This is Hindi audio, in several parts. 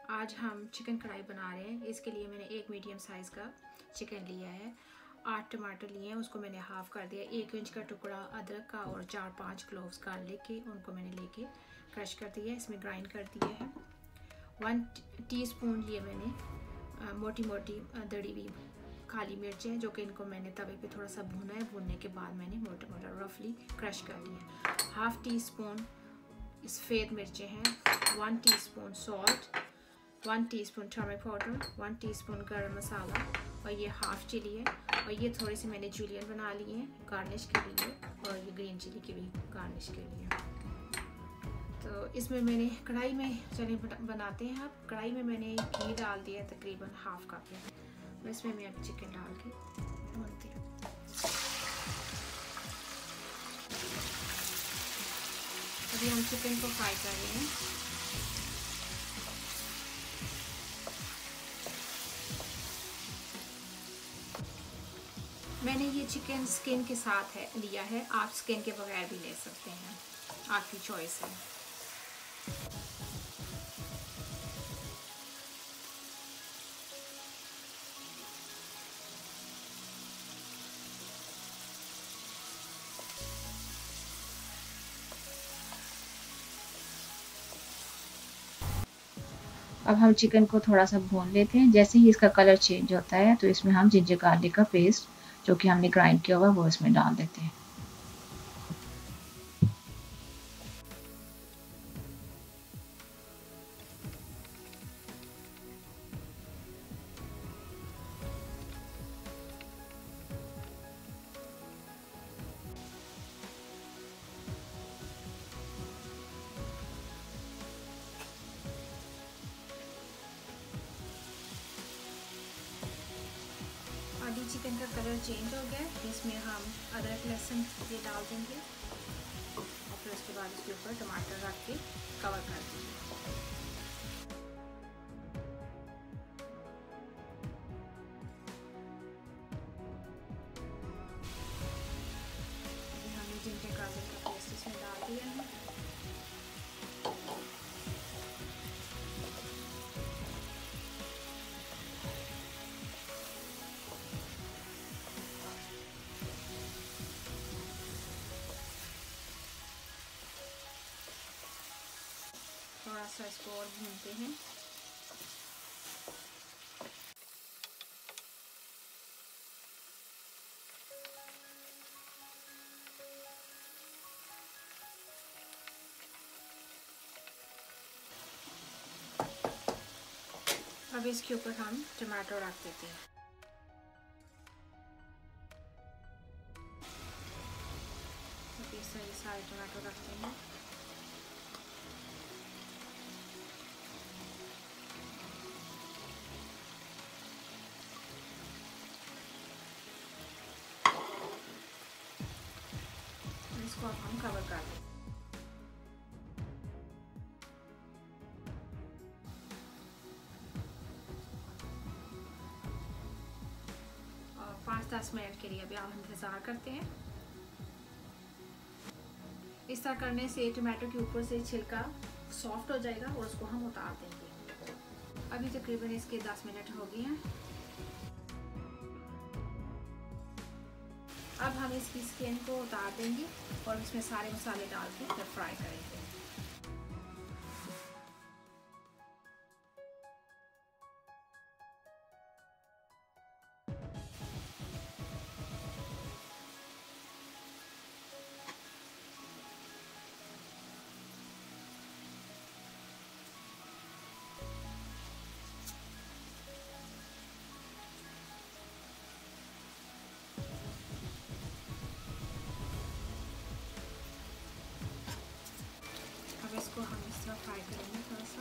आज हम चिकन कढ़ाई बना रहे हैं। इसके लिए मैंने एक मीडियम साइज़ का चिकन लिया है, 8 टमाटर लिए हैं, उसको मैंने हाफ़ कर दिया, 1 इंच का टुकड़ा अदरक का और 4-5 क्लोव्स गार्लिक के, उनको मैंने लेके क्रश कर दिया, इसमें ग्राइंड कर दिया है। 1 टीस्पून लिए मैंने मोटी मोटी दड़ी हुई काली मिर्चें, जो कि इनको मैंने तवे पे थोड़ा सा भुना है। भुनने के बाद मैंने मोटा मोटा रफली क्रश कर लिया। 1/2 टीस्पून सफ़ेद मिर्चें हैं, 1 teaspoon salt, 1 teaspoon turmeric powder, 1 टीस्पून गरम मसाला, और ये हाफ़ चिली है। और ये थोड़ी सी मैंने जूलियन बना लिए हैं गार्निश के लिए, और ये ग्रीन चिली की भी गार्निश के लिए। तो इसमें मैंने कढ़ाई में चने बनाते हैं। अब कढ़ाई में मैंने घी डाल दिया तकरीबन हाफ़ कप है। और इसमें मैं अब चिकन डाल के भूनती हूँ। अभी हम चिकन को फ्राई कर रहे हैं। मैंने ये चिकन स्किन के साथ लिया है, आप स्किन के बगैर भी ले सकते हैं, आपकी चॉइस है। अब हम चिकन को थोड़ा सा भून लेते हैं। जैसे ही इसका कलर चेंज होता है तो इसमें हम जिंजर गार्लिक का पेस्ट जो कि हमने ग्राइंड किया हुआ वो इसमें डाल देते हैं। अभी चिकन का कलर चेंज हो गया है, इसमें हम अदरक लहसुन ये डाल देंगे और फिर उसके बाद इसके ऊपर टमाटर रख के कवर कर देंगे। अभी हमने जिंजर गार्लिक का पेस्ट इसमें डाल दिया है। थोड़ा सा इसको और भूनते हैं। अब इसके ऊपर हम टमाटो रख देते हैं। इस तरह सारे टमाटो रखते हैं। इसको अब हम कवर कर दें। और 5-10 मिनट के लिए अभी हम इंतज़ार करते हैं। इस तरह करने से टमाटो के ऊपर से छिलका सॉफ्ट हो जाएगा और उसको हम उतार देंगे। अभी तकरीबन इसके 10 मिनट हो गए हैं। अब हम इसकी स्किन को उतार देंगे और इसमें सारे मसाले डाल के फिर फ्राई करेंगे। इसको हम इस तरह फ्राई करेंगे थोड़ा सा।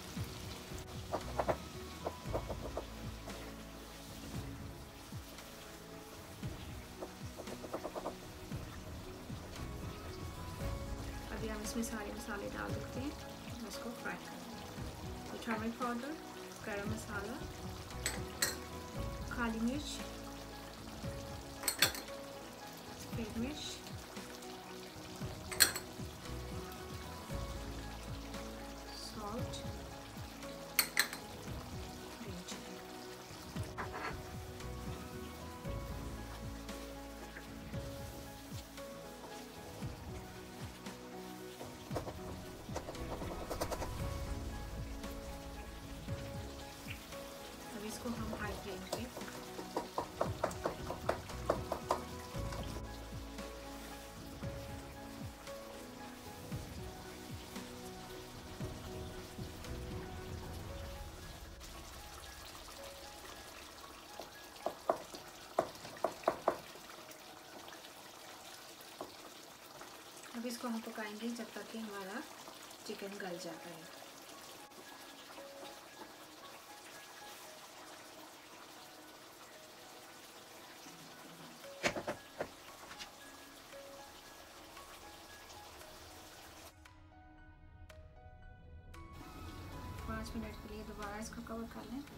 अभी हम इसमें सारे मसाले डाल देते हैं और इसको फ्राई करेंगे। तो टर्मरिक पाउडर, गरम मसाला, काली मिर्च, सफ़ेद मिर्च, इसको हम हाई फ्लेम पे अब इसको हम पकाएंगे जब तक कि हमारा चिकन गल जाता है। पाँच मिनट के लिए दोबारा इसको कवर कर लें।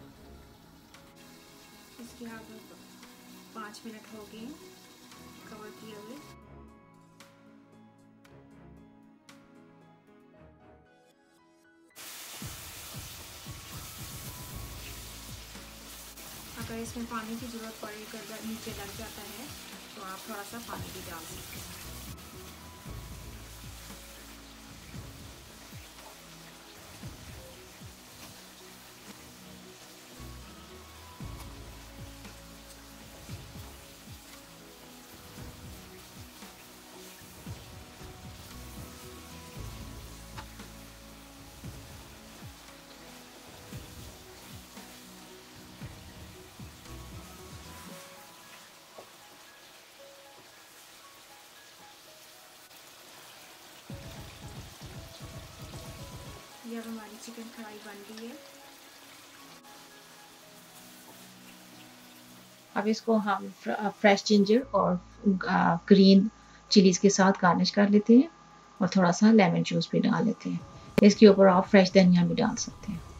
इसके आगे 5 मिनट हो गए कवर किए हुए। अगर इसमें पानी की ज़रूरत पड़े, अगर नीचे लग जाता है तो आप थोड़ा सा पानी भी डाल सकते हैं। ये अब हमारी चिकन कढ़ाई बन गई है। अब इसको हम फ्रेश जिंजर और ग्रीन चिलीज के साथ गार्निश कर लेते हैं और थोड़ा सा लेमन जूस भी डाल लेते हैं। इसके ऊपर आप फ्रेश धनिया भी डाल सकते हैं।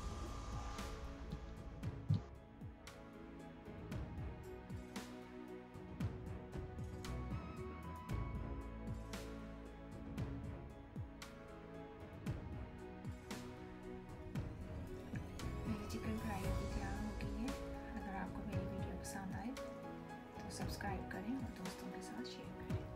मेरी चिकन कढ़ाई अभी तैयार हो गई है। अगर आपको मेरी वीडियो पसंद आए तो सब्सक्राइब करें और दोस्तों के साथ शेयर करें।